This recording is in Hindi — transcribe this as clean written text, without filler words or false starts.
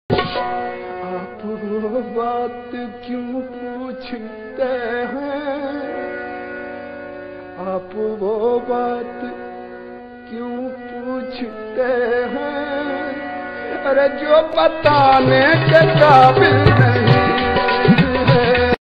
आप वो बात क्यों पूछते हैं, आप वो बात क्यों पूछते हैं, अरे जो बताने के काबिल नहीं।